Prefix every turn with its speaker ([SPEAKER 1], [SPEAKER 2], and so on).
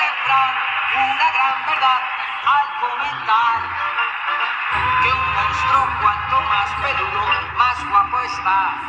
[SPEAKER 1] refrán, una gran verdad al comentar que un monstruo cuanto más peludo, más guapo está.